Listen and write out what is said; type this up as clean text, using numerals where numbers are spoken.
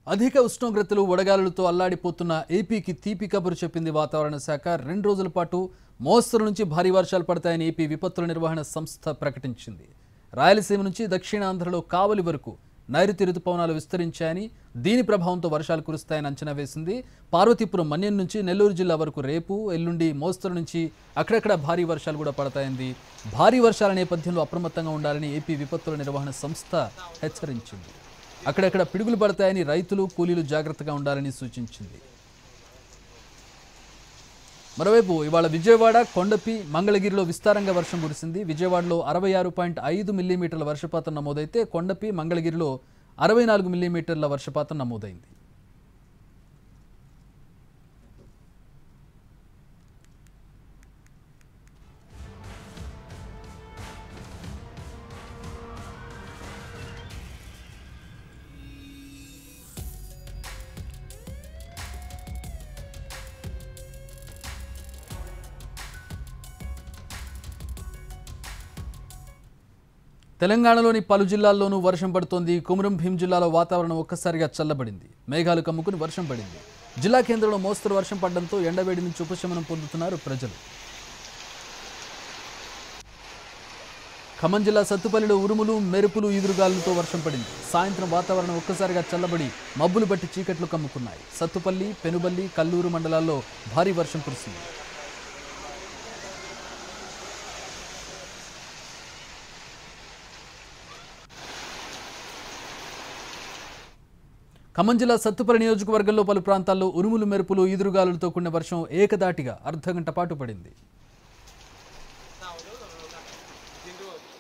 అధిక ఉష్ణోగ్రతలు వడగాలులతో అల్లాడిపోతున్న ఏపీకి తీపి కబురు చెప్పింది వాతావరణ శాఖ. 2 రోజుల పాటు మోస్తరు నుంచి భారీ వర్షాలు పడతాయని ఏపీ విపత్తుల నిర్వహణ సంస్థ ప్రకటించింది. రాయలసీమ నుంచి దక్షిణాంధ్రలో కావలి వరకు నైరుతి రుతుపవనాలు విస్తరించాయని, దీని ప్రభావంతో వర్షాలు కురుస్తాయని అంచనా వేసింది. పార్వతీపురం మన్యం నుంచి నెల్లూరు జిల్లా వరకు రేపు ఎల్లుండి మోస్తరు నుంచి అక్కడక్కడ భారీ వర్షాలు కూడా పడతాయంది. భారీ వర్షాల నేపథ్యంలో అప్రమత్తంగా ఉండాలని ఏపీ విపత్తుల నిర్వహణ సంస్థ హెచ్చరించింది. అక్కడక్కడ పిడుగులు పడతాయని రైతులు కూలీలు జాగ్రత్తగా ఉండాలని సూచించింది. మరోవైపు ఇవాళ విజయవాడ, కొండపి, మంగళగిరిలో విస్తారంగా వర్షం కురిసింది. విజయవాడలో 66.5 మిల్లీమీటర్ల వర్షపాతం నమోదైతే కొండపి, మంగళగిరిలో 64 మిల్లీమీటర్ల వర్షపాతం నమోదైంది. తెలంగాణలోని పలు జిల్లాల్లోనూ వర్షం పడుతోంది. కుమరం భీం జిల్లాలో వాతావరణం ఒక్కసారిగా చల్లబడింది. మేఘాలు కమ్ముకుని వర్షం పడింది. జిల్లా కేంద్రంలో మోస్తరు వర్షం పడడంతో ఎండవేడి నుంచి ఉపశమనం పొందుతున్నారు ప్రజలు. ఖమ్మం జిల్లా సత్తుపల్లిలో ఉరుములు, మెరుపులు, ఈదురుగాలులతో వర్షం పడింది. సాయంత్రం వాతావరణం ఒక్కసారిగా చల్లబడి మబ్బులు బట్టి చీకట్లు కమ్ముకున్నాయి. సత్తుపల్లి, పెనుబల్లి, కల్లూరు మండలాల్లో భారీ వర్షం కురిసింది. ఖమ్మం జిల్లా సత్తుపల్లి నియోజకవర్గంలో పలు ప్రాంతాల్లో ఉరుములు, మెరుపులు, ఈదురుగాలులతో కూడిన వర్షం ఏకదాటిగా అర్ధగంట పాటు పడింది.